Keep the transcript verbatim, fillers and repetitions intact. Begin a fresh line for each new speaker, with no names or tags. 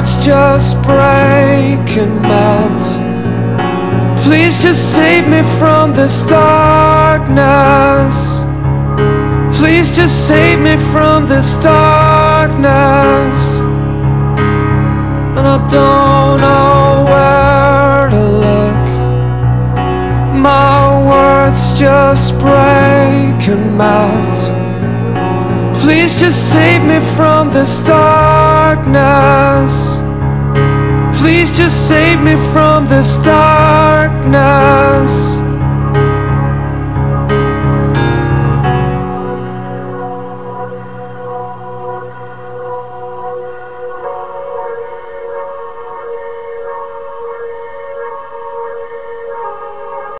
words just break and melt. Please just save me from this darkness. Please just save me from this darkness. And I don't know where to look. My words just break and melt. Please just save me from this darkness. Please just save me from this darkness.